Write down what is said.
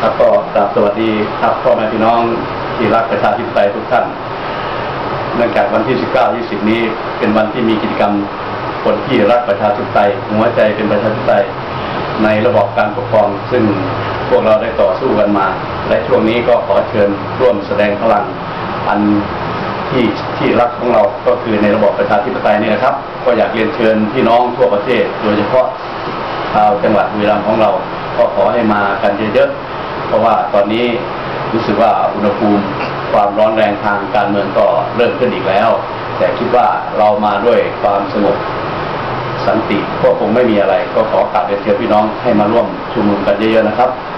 ครับก็กราบสวัสดีครับพ่อแม่พี่น้องที่รักประชาธิปไตยทุกท่านเนื่องจากวันที่ 19-20 นี้เป็นวันที่มีกิจกรรมคนที่รักประชาธิปไตยหัวใจเป็นประชาธิปไตยในระบอบการปกครองซึ่งพวกเราได้ต่อสู้กันมาและช่วงนี้ก็ขอเชิญร่วมแสดงพลังอันที่รักของเราก็คือในระบอบประชาธิปไตยนี่นะครับก็อยากเรียนเชิญพี่น้องทั่วประเทศโดยเฉพาะชาวจังหวัดบุรีรัมย์ของเราก็ขอให้มากันเยอะๆเพราะว่าตอนนี้รู้สึกว่าอุณหภูมิความร้อนแรงทางการเมืองก็เริ่มขึ้นอีกแล้วแต่คิดว่าเรามาด้วยความสงบสันติก็คงไม่มีอะไรก็ขอกราบเรียนเชิญพี่น้องให้มาร่วมชุมนุมกันเยอะๆนะครับ